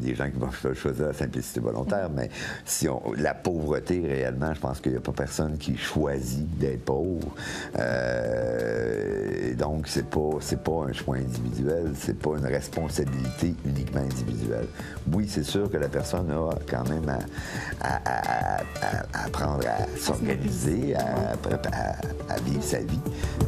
des gens qui vont choisir la simplicité volontaire, mais si la pauvreté, réellement, je pense qu'il n'y a pas personne qui choisit d'être pauvre. Donc, c'est pas un choix individuel, c'est pas une responsabilité uniquement individuelle. Oui, c'est sûr que la personne a quand même à apprendre à s'organiser, à vivre sa vie,